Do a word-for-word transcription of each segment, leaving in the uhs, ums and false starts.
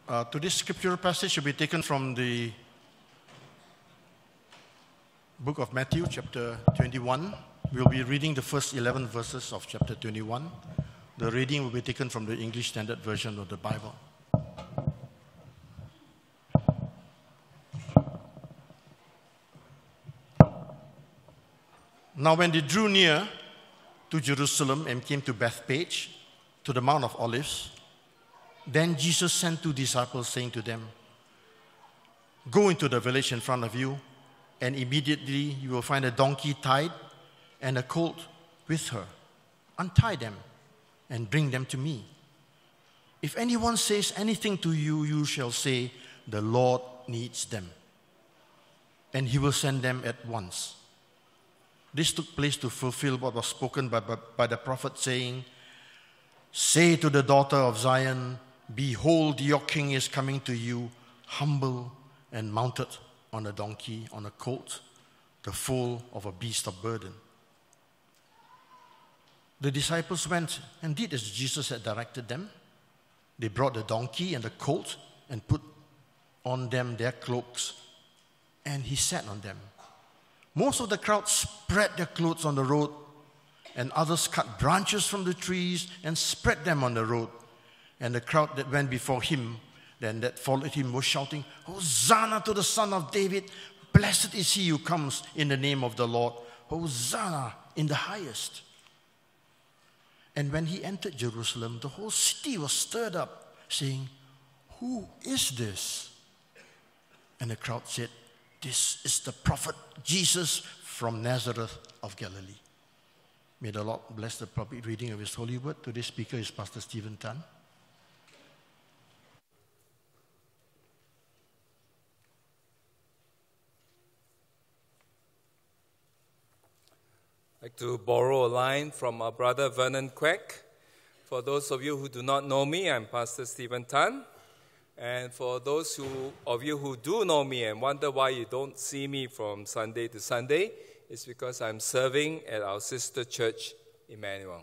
Uh, today's scriptural passage will be taken from the book of Matthew, chapter twenty-one. We'll be reading the first eleven verses of chapter twenty-one. The reading will be taken from the English Standard Version of the Bible. Now when they drew near to Jerusalem and came to Bethphage, to the Mount of Olives, then Jesus sent two disciples, saying to them, "Go into the village in front of you, and immediately you will find a donkey tied and a colt with her. Untie them and bring them to me. If anyone says anything to you, you shall say, 'The Lord needs them,' and he will send them at once." This took place to fulfill what was spoken by, by, by the prophet, saying, "Say to the daughter of Zion, behold, your king is coming to you, humble and mounted on a donkey, on a colt, the foal of a beast of burden." The disciples went and did as Jesus had directed them. They brought the donkey and the colt and put on them their cloaks, and he sat on them. Most of the crowd spread their clothes on the road, and others cut branches from the trees and spread them on the road. And the crowd that went before him, then that followed him, was shouting, "Hosanna to the Son of David! Blessed is he who comes in the name of the Lord! Hosanna in the highest!" And when he entered Jerusalem, the whole city was stirred up, saying, "Who is this?" And the crowd said, "This is the prophet Jesus from Nazareth of Galilee." May the Lord bless the public reading of his holy word. Today's speaker is Pastor Stephen Tan. I'd like to borrow a line from our brother Vernon Quek. For those of you who do not know me, I'm Pastor Stephen Tan. And for those who, of you who do know me and wonder why you don't see me from Sunday to Sunday, it's because I'm serving at our sister church, Emmanuel.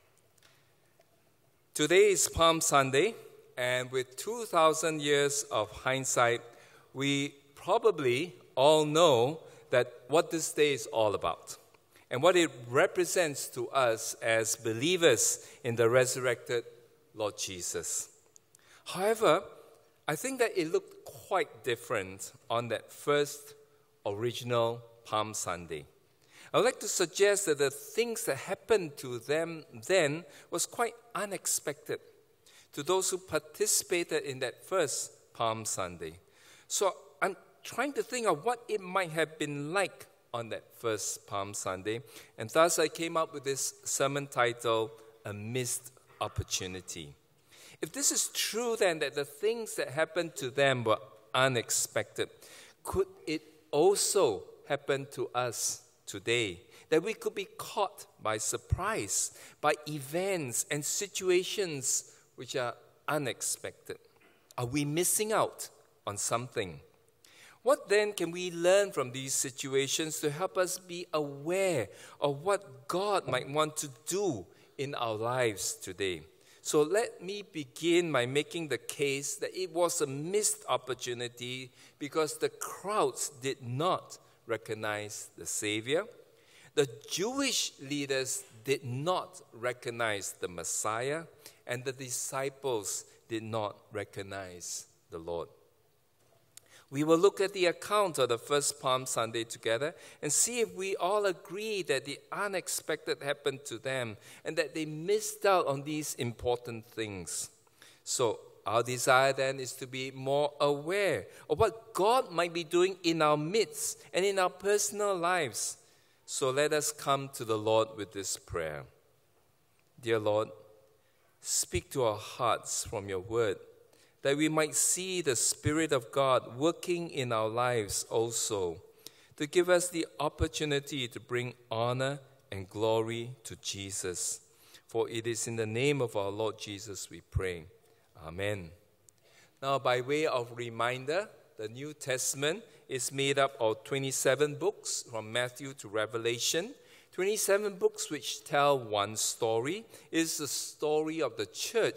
Today is Palm Sunday, and with two thousand years of hindsight, we probably all know that what this day is all about and what it represents to us as believers in the resurrected Lord Jesus. However, I think that it looked quite different on that first original Palm Sunday. I would like to suggest that the things that happened to them then was quite unexpected to those who participated in that first Palm Sunday. So I'm trying to think of what it might have been like on that first Palm Sunday, and thus I came up with this sermon title, "A Missed Opportunity." If this is true, then, that the things that happened to them were unexpected, could it also happen to us today? That we could be caught by surprise, by events and situations which are unexpected. Are we missing out on something? What then can we learn from these situations to help us be aware of what God might want to do in our lives today? So let me begin by making the case that it was a missed opportunity because the crowds did not recognize the Savior. The Jewish leaders did not recognize the Messiah, and the disciples did not recognize the Lord. We will look at the account of the first Palm Sunday together and see if we all agree that the unexpected happened to them and that they missed out on these important things. So our desire then is to be more aware of what God might be doing in our midst and in our personal lives. So let us come to the Lord with this prayer. Dear Lord, speak to our hearts from your word, that we might see the Spirit of God working in our lives also, to give us the opportunity to bring honor and glory to Jesus. For it is in the name of our Lord Jesus we pray. Amen. Now, by way of reminder, the New Testament is made up of twenty-seven books from Matthew to Revelation. twenty-seven books which tell one story. It is the story of the church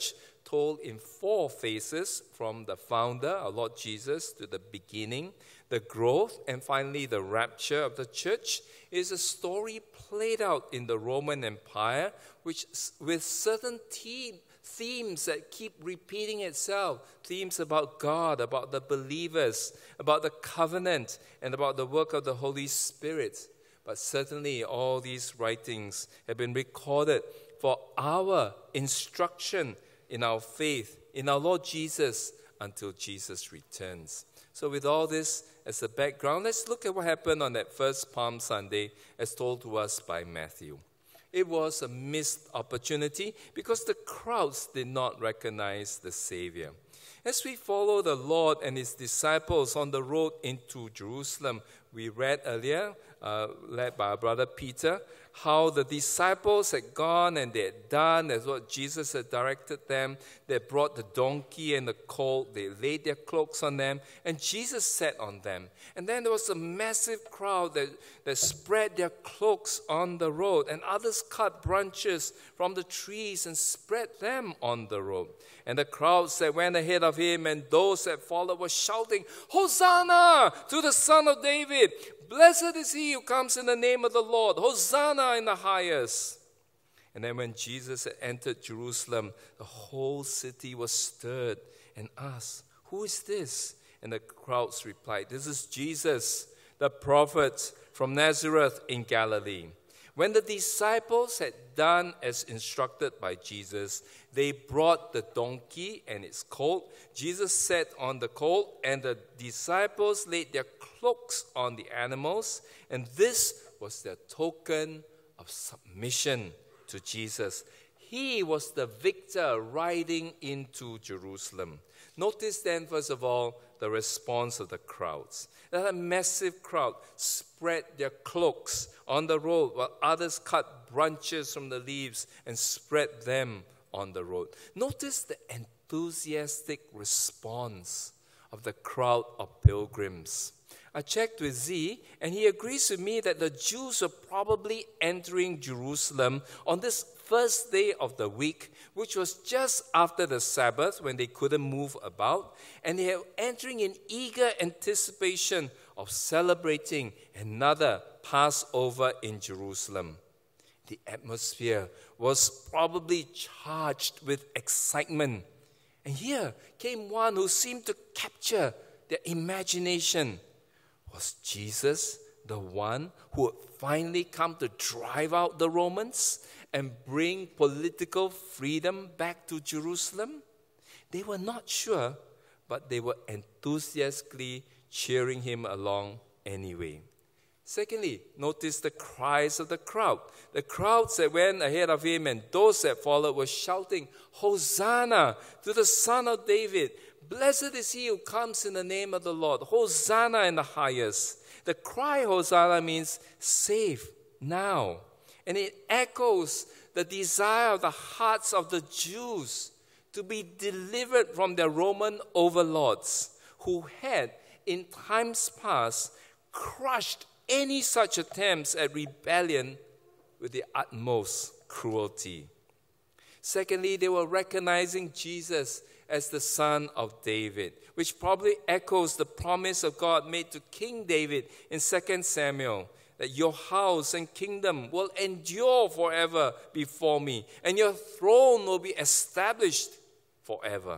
told in four phases, from the founder, our Lord Jesus, to the beginning, the growth, and finally the rapture of the church. It is a story played out in the Roman Empire, which with certain theme, themes that keep repeating itself, themes about God, about the believers, about the covenant, and about the work of the Holy Spirit. But certainly all these writings have been recorded for our instruction in our faith, in our Lord Jesus, until Jesus returns. So with all this as a background, let's look at what happened on that first Palm Sunday as told to us by Matthew. It was a missed opportunity because the crowds did not recognize the Savior. As we follow the Lord and his disciples on the road into Jerusalem, we read earlier, uh, led by our brother Peter, how the disciples had gone and they had done as what Jesus had directed them. They brought the donkey and the colt, they laid their cloaks on them, and Jesus sat on them. And then there was a massive crowd that, that spread their cloaks on the road, and others cut branches from the trees and spread them on the road. And the crowds that went ahead of him and those that followed were shouting, "Hosanna to the Son of David! Blessed is he who comes in the name of the Lord! Hosanna in the highest!" And then when Jesus had entered Jerusalem, the whole city was stirred and asked, "Who is this?" And the crowds replied, "This is Jesus, the prophet from Nazareth in Galilee." When the disciples had done as instructed by Jesus, they brought the donkey and its colt. Jesus sat on the colt, and the disciples laid their cloaks on the animals, and this was their token of submission to Jesus. He was the victor riding into Jerusalem. Notice then, first of all, the response of the crowds. That a massive crowd spread their cloaks on the road, while others cut branches from the leaves and spread them on the road. Notice the enthusiastic response of the crowd of pilgrims. I checked with Z, and he agrees with me that the Jews were probably entering Jerusalem on this first day of the week, which was just after the Sabbath when they couldn't move about, and they were entering in eager anticipation of celebrating another Passover in Jerusalem. The atmosphere was probably charged with excitement. And here came one who seemed to capture their imagination. Was Jesus the one who would finally come to drive out the Romans and bring political freedom back to Jerusalem? They were not sure, but they were enthusiastically cheering him along anyway. Secondly, notice the cries of the crowd. The crowds that went ahead of him and those that followed were shouting, "Hosanna to the Son of David! Blessed is he who comes in the name of the Lord! Hosanna in the highest!" The cry Hosanna means save now. And it echoes the desire of the hearts of the Jews to be delivered from their Roman overlords, who had, in times past, crushed any such attempts at rebellion with the utmost cruelty. Secondly, they were recognizing Jesus as the Son of David, which probably echoes the promise of God made to King David in Second Samuel, that your house and kingdom will endure forever before me, and your throne will be established forever.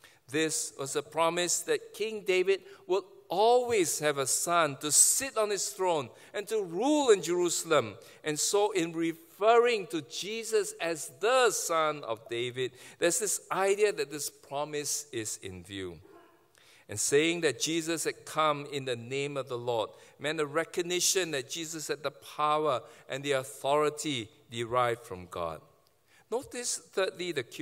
This was a promise that King David would always have a son to sit on his throne and to rule in Jerusalem. And so in referring to Jesus as the Son of David, there's this idea that this promise is in view. And saying that Jesus had come in the name of the Lord meant a recognition that Jesus had the power and the authority derived from God. Notice, thirdly, the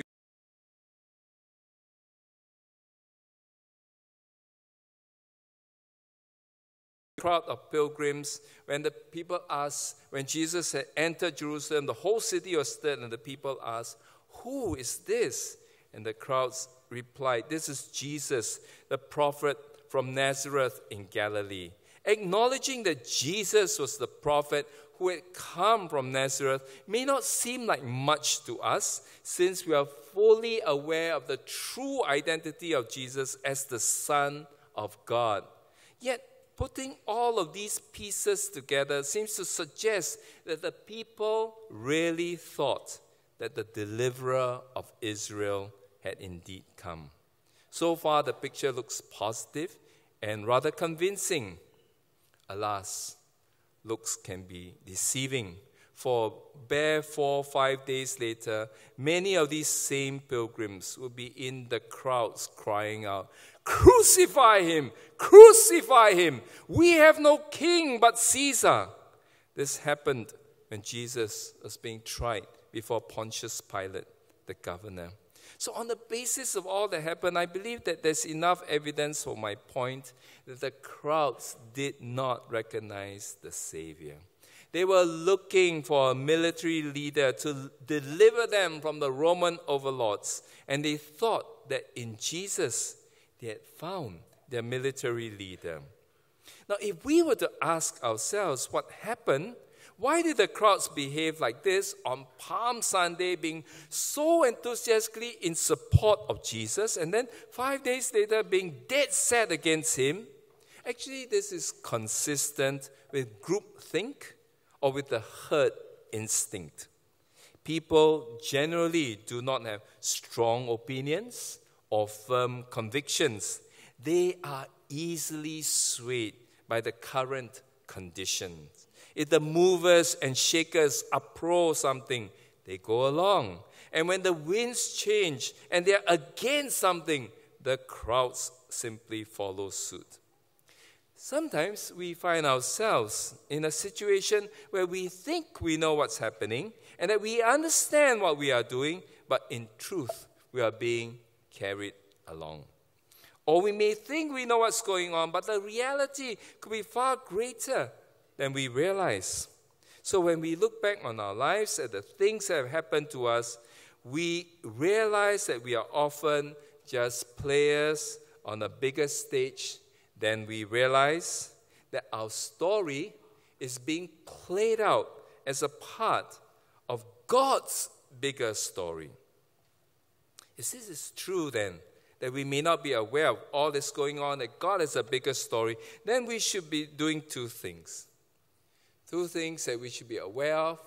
crowd of pilgrims. When the people asked, when Jesus had entered Jerusalem, the whole city was stirred, and the people asked, "Who is this?" And the crowds replied, "This is Jesus, the prophet from Nazareth in Galilee." Acknowledging that Jesus was the prophet who had come from Nazareth may not seem like much to us, since we are fully aware of the true identity of Jesus as the Son of God. Yet, putting all of these pieces together seems to suggest that the people really thought that the deliverer of Israel had indeed come. So far, the picture looks positive and rather convincing. Alas, looks can be deceiving. For bare four or five days later, many of these same pilgrims will be in the crowds crying out, "Crucify him! Crucify him! We have no king but Caesar." This happened when Jesus was being tried before Pontius Pilate, the governor. So on the basis of all that happened, I believe that there's enough evidence for my point that the crowds did not recognize the Savior. They were looking for a military leader to deliver them from the Roman overlords, and they thought that in Jesus they had found their military leader. Now, if we were to ask ourselves what happened, why did the crowds behave like this on Palm Sunday, being so enthusiastically in support of Jesus, and then five days later being dead set against him? Actually, this is consistent with groupthink or with the herd instinct. People generally do not have strong opinions or firm convictions. They are easily swayed by the current conditions. If the movers and shakers are pro something, they go along. And when the winds change and they are against something, the crowds simply follow suit. Sometimes we find ourselves in a situation where we think we know what's happening and that we understand what we are doing, but in truth, we are being carried along. Or we may think we know what's going on, but the reality could be far greater than we realize. So when we look back on our lives at the things that have happened to us, we realize that we are often just players on a bigger stage. Then we realize that our story is being played out as a part of God's bigger story. If this is true then, that we may not be aware of all that's going on, that God has a bigger story, then we should be doing two things. Two things that we should be aware of.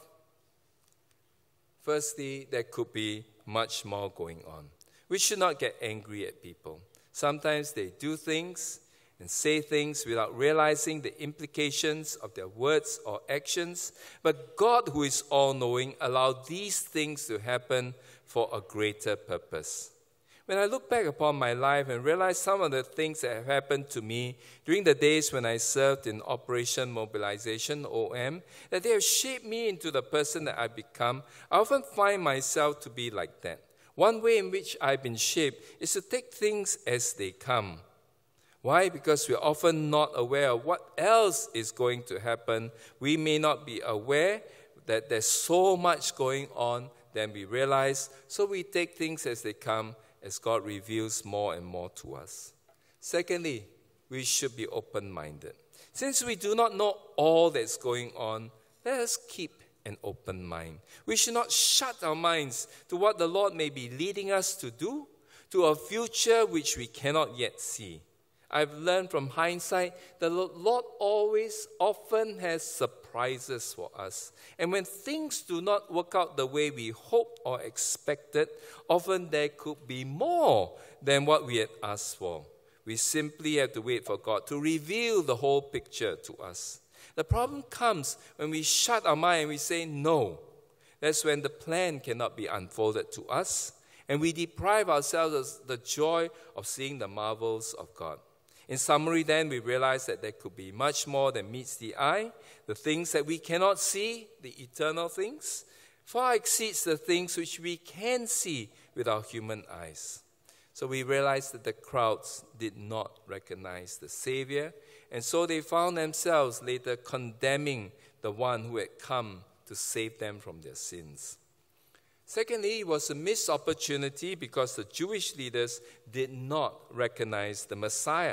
Firstly, there could be much more going on. We should not get angry at people. Sometimes they do things and say things without realizing the implications of their words or actions. But God, who is all-knowing, allowed these things to happen for a greater purpose. When I look back upon my life and realize some of the things that have happened to me during the days when I served in Operation Mobilization, O M, that they have shaped me into the person that I've become, I often find myself to be like that. One way in which I've been shaped is to take things as they come. Why? Because we're often not aware of what else is going to happen. We may not be aware that there's so much going on than we realize, so we take things as they come, as God reveals more and more to us. Secondly, we should be open-minded. Since we do not know all that's going on, let us keep an open mind. We should not shut our minds to what the Lord may be leading us to do, to a future which we cannot yet see. I've learned from hindsight that the Lord always, often has surprises for us. And when things do not work out the way we hoped or expected, often there could be more than what we had asked for. We simply have to wait for God to reveal the whole picture to us. The problem comes when we shut our mind and we say no. That's when the plan cannot be unfolded to us, and we deprive ourselves of the joy of seeing the marvels of God. In summary, then, we realize that there could be much more than meets the eye. The things that we cannot see, the eternal things, far exceeds the things which we can see with our human eyes. So we realize that the crowds did not recognize the Savior, and so they found themselves later condemning the one who had come to save them from their sins. Secondly, it was a missed opportunity because the Jewish leaders did not recognize the Messiah.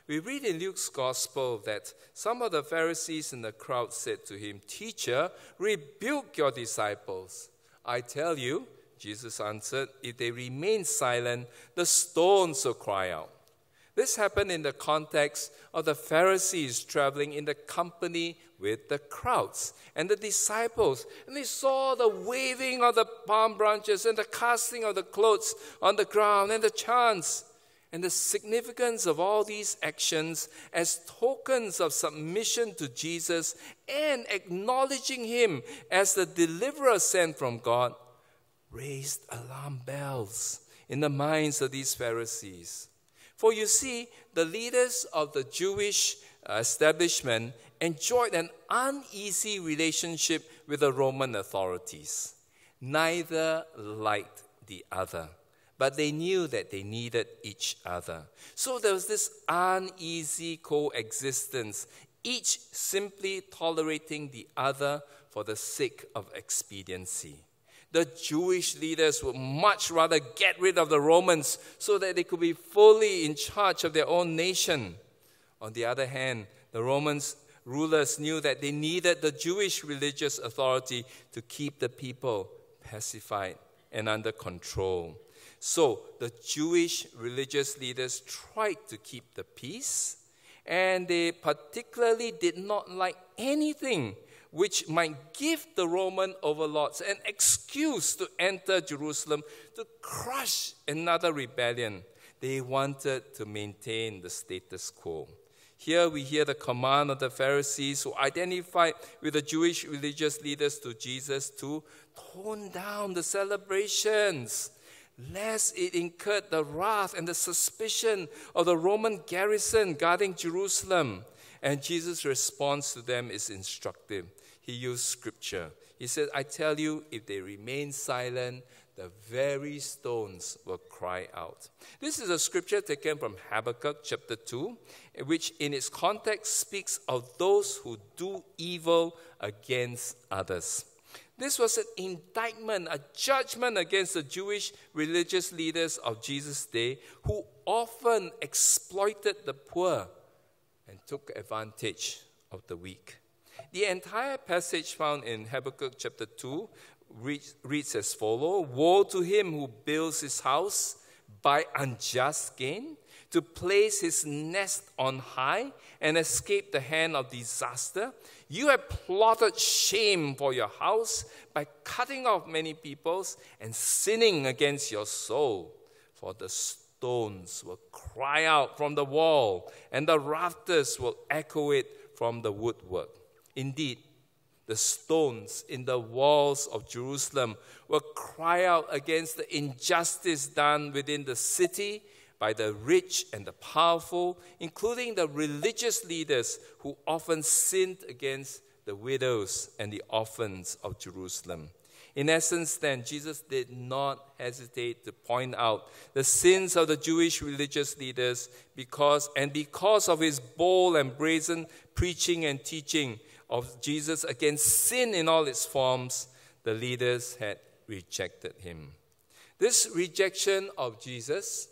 We read in Luke's Gospel that some of the Pharisees in the crowd said to him, "Teacher, rebuke your disciples." "I tell you," Jesus answered, "if they remain silent, the stones will cry out." This happened in the context of the Pharisees traveling in the company with the crowds and the disciples. And they saw the waving of the palm branches and the casting of the clothes on the ground and the chants. And the significance of all these actions as tokens of submission to Jesus and acknowledging him as the deliverer sent from God raised alarm bells in the minds of these Pharisees. For you see, the leaders of the Jewish establishment enjoyed an uneasy relationship with the Roman authorities. Neither liked the other, but they knew that they needed each other. So there was this uneasy coexistence, each simply tolerating the other for the sake of expediency. The Jewish leaders would much rather get rid of the Romans so that they could be fully in charge of their own nation. On the other hand, the Romans rulers knew that they needed the Jewish religious authority to keep the people pacified and under control. So the Jewish religious leaders tried to keep the peace, and they particularly did not like anything which might give the Roman overlords an excuse to enter Jerusalem to crush another rebellion. They wanted to maintain the status quo. Here we hear the command of the Pharisees who identified with the Jewish religious leaders to Jesus to tone down the celebrations, lest it incurred the wrath and the suspicion of the Roman garrison guarding Jerusalem. And Jesus' response to them is instructive. He used scripture. He said, "I tell you, if they remain silent, the very stones will cry out." This is a scripture taken from Habakkuk chapter two, which in its context speaks of those who do evil against others. This was an indictment, a judgment against the Jewish religious leaders of Jesus' day who often exploited the poor and took advantage of the weak. The entire passage found in Habakkuk chapter two reads, reads as follows: "Woe to him who builds his house by unjust gain, to place his nest on high and escape the hand of disaster. You have plotted shame for your house by cutting off many peoples and sinning against your soul. For the stones will cry out from the wall, and the rafters will echo it from the woodwork. Indeed, the stones in the walls of Jerusalem will cry out against the injustice done within the city by the rich and the powerful, including the religious leaders who often sinned against the widows and the orphans of Jerusalem." In essence, then, Jesus did not hesitate to point out the sins of the Jewish religious leaders because, and because of his bold and brazen preaching and teaching of Jesus against sin in all its forms, the leaders had rejected him. This rejection of Jesus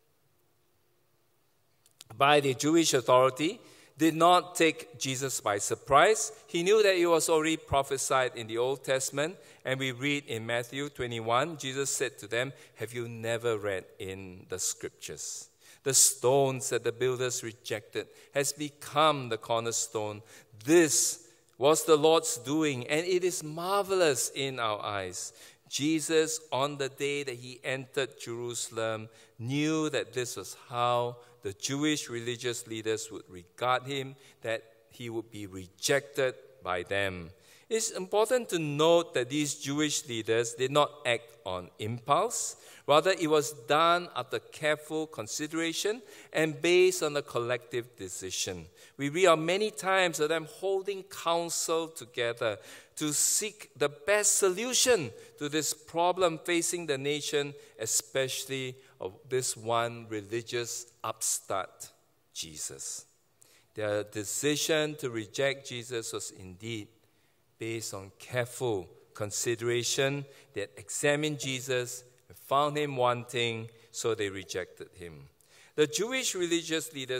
by the Jewish authority did not take Jesus by surprise. He knew that it was already prophesied in the Old Testament, and we read in Matthew twenty-one, Jesus said to them, "Have you never read in the scriptures? The stones that the builders rejected has become the cornerstone. This was the Lord's doing, and it is marvelous in our eyes." Jesus, on the day that he entered Jerusalem, knew that this was how the Jewish religious leaders would regard him, that he would be rejected by them. It's important to note that these Jewish leaders did not act on impulse. Rather, it was done after careful consideration and based on a collective decision. We read of many times of them holding counsel together to seek the best solution to this problem facing the nation, especially of this one religious upstart, Jesus. Their decision to reject Jesus was indeed based on careful consideration. They had examined Jesus and found him wanting, so they rejected him. The Jewish religious leaders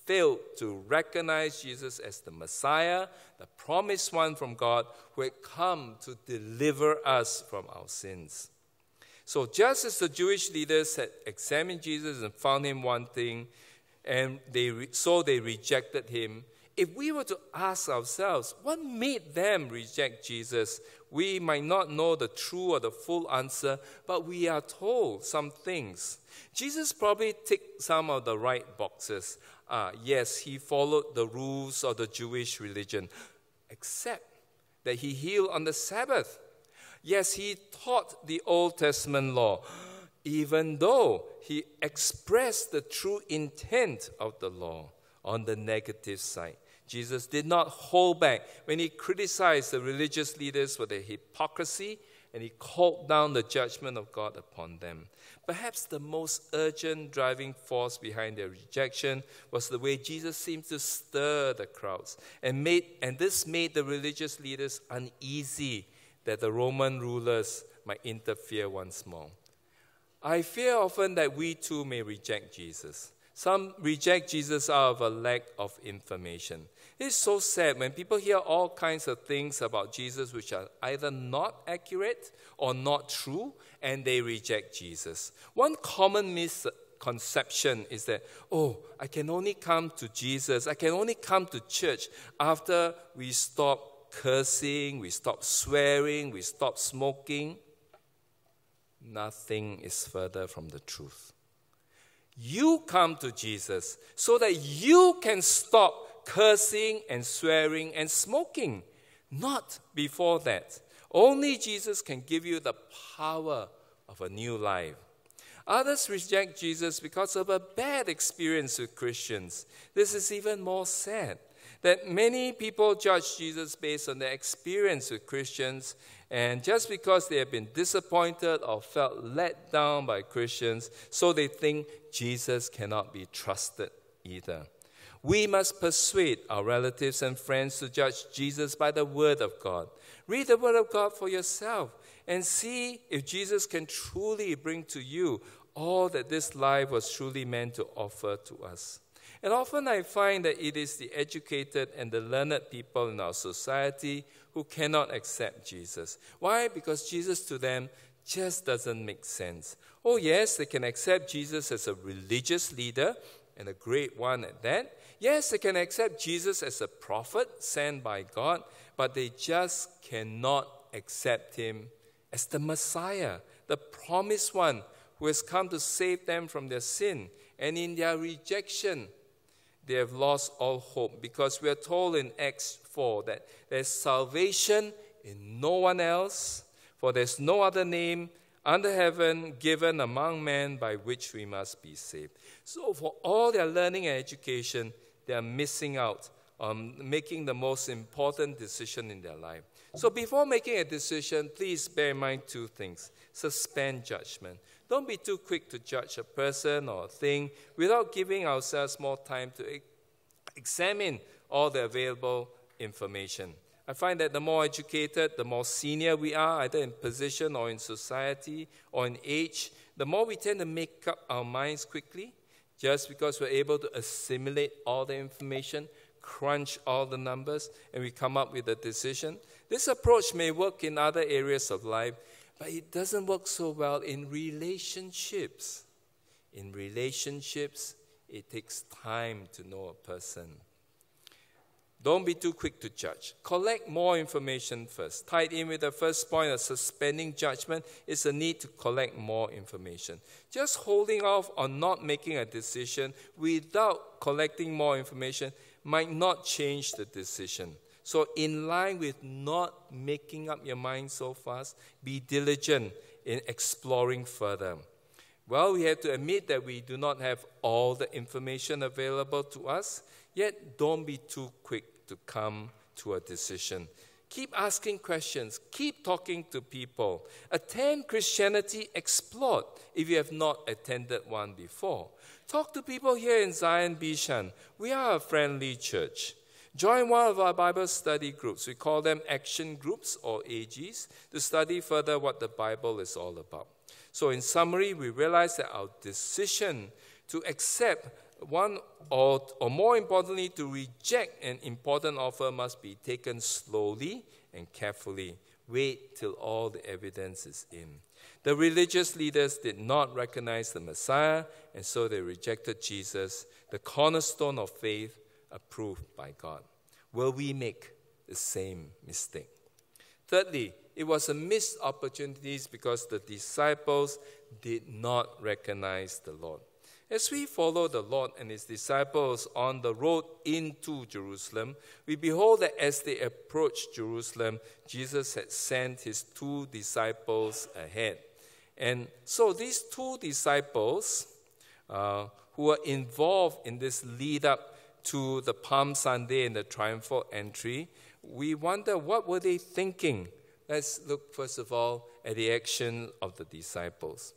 failed to recognize Jesus as the Messiah, the promised one from God, who had come to deliver us from our sins. So just as the Jewish leaders had examined Jesus and found him wanting, and they re- so they rejected him, if we were to ask ourselves, what made them reject Jesus? We might not know the true or the full answer, but we are told some things. Jesus probably ticked some of the right boxes. Ah, yes, he followed the rules of the Jewish religion, except that he healed on the Sabbath. Yes, he taught the Old Testament law, even though he expressed the true intent of the law. On the negative side, Jesus did not hold back when he criticized the religious leaders for their hypocrisy, and he called down the judgment of God upon them. Perhaps the most urgent driving force behind their rejection was the way Jesus seemed to stir the crowds, and made and this made the religious leaders uneasy that the Roman rulers might interfere once more. I fear often that we too may reject Jesus. Some reject Jesus out of a lack of information. It's so sad when people hear all kinds of things about Jesus which are either not accurate or not true, and they reject Jesus. One common misconception is that, oh, I can only come to Jesus, I can only come to church after we stop cursing, we stop swearing, we stop smoking. Nothing is further from the truth. You come to Jesus so that you can stop cursing and swearing and smoking. Not before that. Only Jesus can give you the power of a new life. Others reject Jesus because of a bad experience with Christians. This is even more sad, that many people judge Jesus based on their experience with Christians, and just because they have been disappointed or felt let down by Christians, so they think Jesus cannot be trusted either. We must persuade our relatives and friends to judge Jesus by the Word of God. Read the Word of God for yourself and see if Jesus can truly bring to you all that this life was truly meant to offer to us. And often I find that it is the educated and the learned people in our society who cannot accept Jesus. Why? Because Jesus to them just doesn't make sense. Oh yes, they can accept Jesus as a religious leader, and a great one at that. Yes, they can accept Jesus as a prophet sent by God, but they just cannot accept him as the Messiah, the promised one who has come to save them from their sin. And in their rejection, they have lost all hope, because we are told in Acts four that there's salvation in no one else, for there's no other name under heaven given among men by which we must be saved. So for all their learning and education, they are missing out on making the most important decision in their life. So before making a decision, please bear in mind two things. Suspend judgment. Don't be too quick to judge a person or a thing without giving ourselves more time to examine all the available information. I find that the more educated, the more senior we are, either in position or in society or in age, the more we tend to make up our minds quickly, just because we're able to assimilate all the information, crunch all the numbers, and we come up with a decision. This approach may work in other areas of life, but it doesn't work so well in relationships. In relationships, it takes time to know a person. Don't be too quick to judge. Collect more information first. Tied in with the first point of suspending judgment is a need to collect more information. Just holding off on not making a decision without collecting more information might not change the decision. So in line with not making up your mind so fast, be diligent in exploring further. Well, we have to admit that we do not have all the information available to us, yet don't be too quick to come to a decision. Keep asking questions. Keep talking to people. Attend Christianity Explored if you have not attended one before. Talk to people here in Zion Bishan. We are a friendly church. Join one of our Bible study groups. We call them action groups or A Gs to study further what the Bible is all about. So in summary, we realize that our decision to accept one or, or more importantly, to reject an important offer must be taken slowly and carefully. Wait till all the evidence is in. The religious leaders did not recognize the Messiah, and so they rejected Jesus, the cornerstone of faith, approved by God. Will we make the same mistake? Thirdly, it was a missed opportunity because the disciples did not recognize the Lord. As we follow the Lord and his disciples on the road into Jerusalem, we behold that as they approached Jerusalem, Jesus had sent his two disciples ahead. And so these two disciples uh, who were involved in this lead up to the Palm Sunday and the triumphal entry, we wonder, what were they thinking? Let's look first of all at the action of the disciples.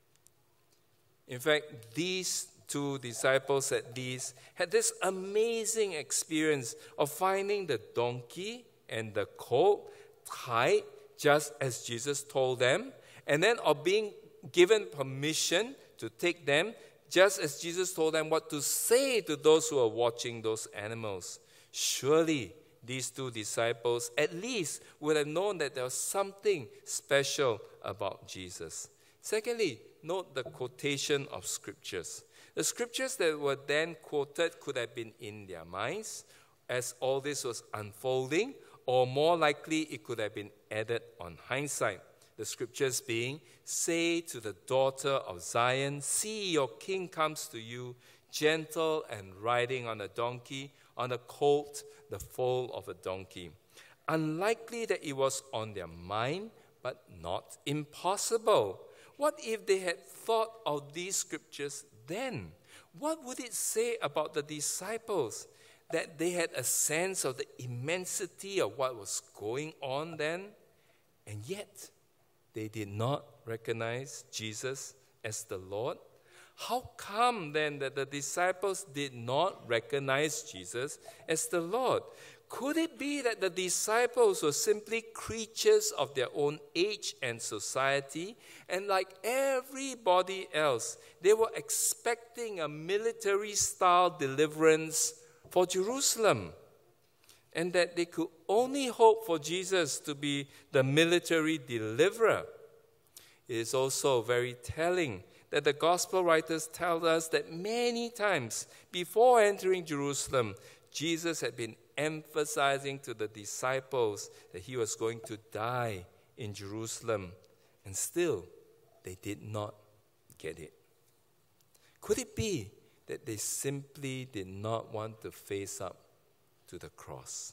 In fact, these two disciples at least had this amazing experience of finding the donkey and the colt tied just as Jesus told them, and then of being given permission to take them just as Jesus told them what to say to those who are watching those animals. Surely these two disciples at least would have known that there was something special about Jesus. Secondly, note the quotation of scriptures. The scriptures that were then quoted could have been in their minds as all this was unfolding, or more likely it could have been added on hindsight. The scriptures being, say to the daughter of Zion, see your king comes to you, gentle and riding on a donkey, on a colt, the foal of a donkey. Unlikely that it was on their mind, but not impossible. What if they had thought of these scriptures then? What would it say about the disciples? That they had a sense of the immensity of what was going on then, and yet they did not recognize Jesus as the Lord? How come then that the disciples did not recognize Jesus as the Lord? Could it be that the disciples were simply creatures of their own age and society, and like everybody else, they were expecting a military-style deliverance for Jerusalem, and that they could only hope for Jesus to be the military deliverer? It is also very telling that the gospel writers tell us that many times before entering Jerusalem, Jesus had been emphasizing to the disciples that he was going to die in Jerusalem, and still they did not get it. Could it be that they simply did not want to face up to the cross?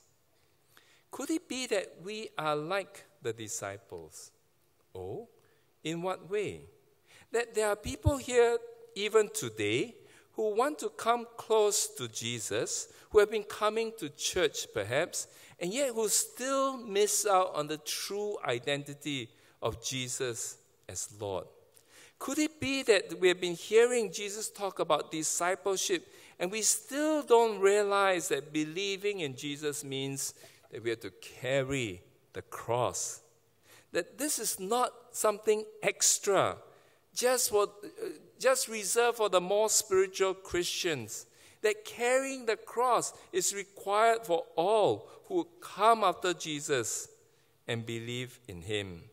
Could it be that we are like the disciples? Oh, in what way? That there are people here even today who want to come close to Jesus, who have been coming to church perhaps, and yet who still miss out on the true identity of Jesus as Lord. Could it be that we have been hearing Jesus talk about discipleship, and we still don't realize that believing in Jesus means that we have to carry the cross? That this is not something extra, just for, uh, just reserved for the more spiritual Christians. That carrying the cross is required for all who come after Jesus and believe in him.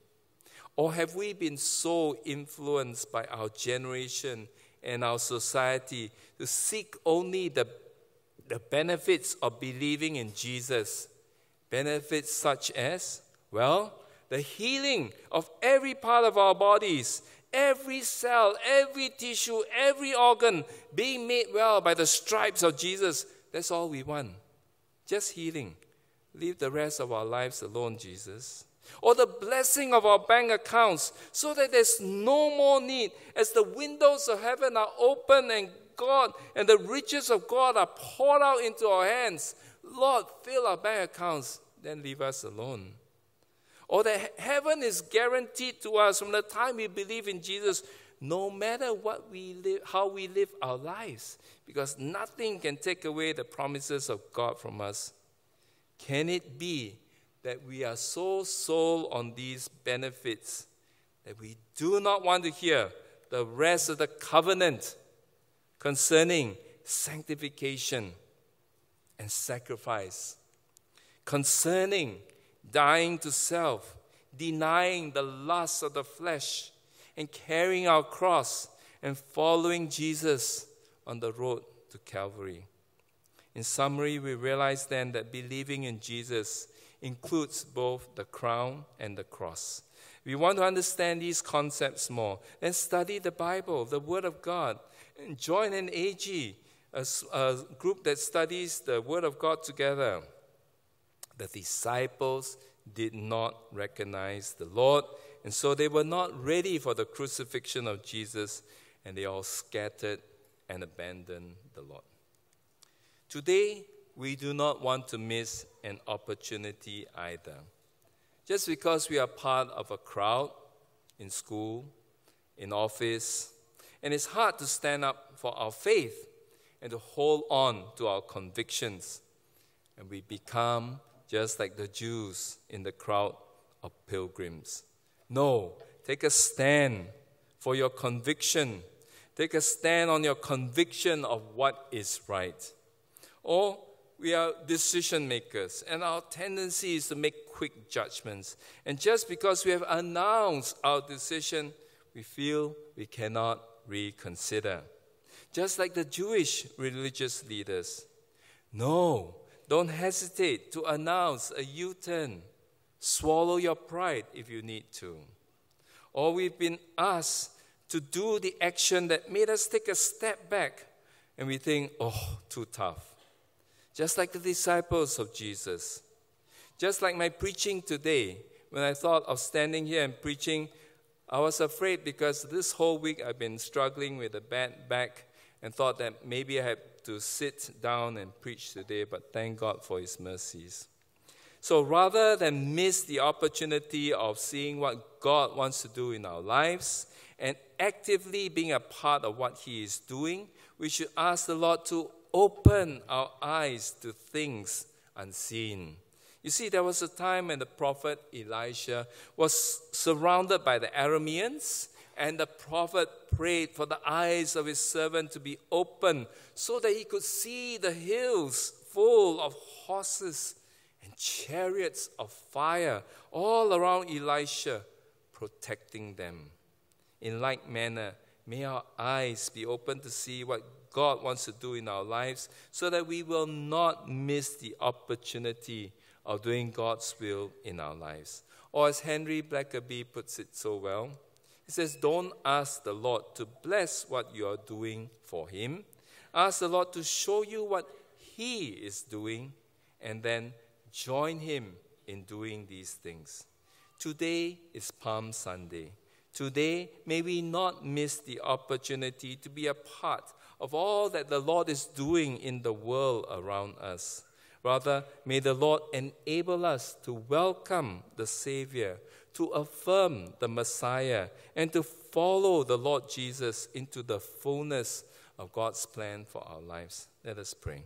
Or have we been so influenced by our generation and our society to seek only the, the benefits of believing in Jesus? Benefits such as, well, the healing of every part of our bodies, every cell, every tissue, every organ being made well by the stripes of Jesus. That's all we want. Just healing. Leave the rest of our lives alone, Jesus. Or the blessing of our bank accounts so that there's no more need as the windows of heaven are open and God and the riches of God are poured out into our hands. Lord, fill our bank accounts, then leave us alone. Or that heaven is guaranteed to us from the time we believe in Jesus, no matter what we live, how we live our lives, because nothing can take away the promises of God from us. Can it be that we are so sold on these benefits that we do not want to hear the rest of the covenant concerning sanctification, and sacrifice. Concerning dying to self, denying the lusts of the flesh, and carrying our cross and following Jesus on the road to Calvary. In summary, we realize then that believing in Jesus includes both the crown and the cross. We want to understand these concepts more. Then study the Bible, the Word of God, and join an A G, a, a group that studies the Word of God together. The disciples did not recognize the Lord, and so they were not ready for the crucifixion of Jesus, and they all scattered and abandoned the Lord. Today, we do not want to miss an opportunity either. Just because we are part of a crowd in school, in office, and it's hard to stand up for our faith and to hold on to our convictions, and we become just like the Jews in the crowd of pilgrims. No, take a stand for your conviction. Take a stand on your conviction of what is right. Or we are decision makers, and our tendency is to make quick judgments. And just because we have announced our decision, we feel we cannot reconsider. Just like the Jewish religious leaders. No, don't hesitate to announce a U-turn. Swallow your pride if you need to. Or we've been asked to do the action that made us take a step back, and we think, oh, too tough. Just like the disciples of Jesus. Just like my preaching today, when I thought of standing here and preaching, I was afraid because this whole week I've been struggling with a bad back and thought that maybe I had to sit down and preach today, but thank God for His mercies. So rather than miss the opportunity of seeing what God wants to do in our lives and actively being a part of what He is doing, we should ask the Lord to open our eyes to things unseen. You see, there was a time when the prophet Elisha was surrounded by the Arameans, and the prophet prayed for the eyes of his servant to be open so that he could see the hills full of horses and chariots of fire all around Elisha, protecting them. In like manner, may our eyes be open to see what God wants to do in our lives so that we will not miss the opportunity of doing God's will in our lives. Or as Henry Blackaby puts it so well, he says, don't ask the Lord to bless what you are doing for Him. Ask the Lord to show you what He is doing, and then join Him in doing these things. Today is Palm Sunday. Today, may we not miss the opportunity to be a part of all that the Lord is doing in the world around us. Rather, may the Lord enable us to welcome the Savior, to affirm the Messiah, and to follow the Lord Jesus into the fullness of God's plan for our lives. Let us pray.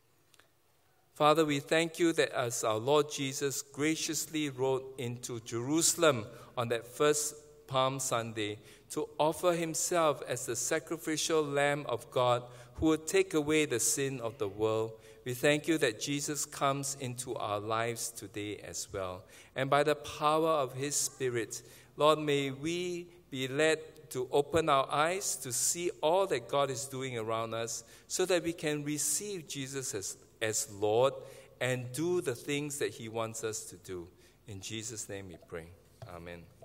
Father, we thank you that as our Lord Jesus graciously rode into Jerusalem on that first Palm Sunday to offer Himself as the sacrificial Lamb of God who would take away the sin of the world, we thank you that Jesus comes into our lives today as well. And by the power of His Spirit, Lord, may we be led to open our eyes to see all that God is doing around us so that we can receive Jesus as, as Lord and do the things that He wants us to do. In Jesus' name we pray. Amen.